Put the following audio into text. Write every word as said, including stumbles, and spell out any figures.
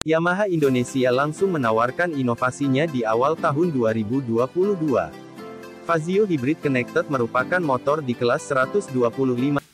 Yamaha Indonesia langsung menawarkan inovasinya di awal tahun dua ribu dua puluh dua. Fazio Hybrid Connected merupakan motor di kelas seratus dua puluh lima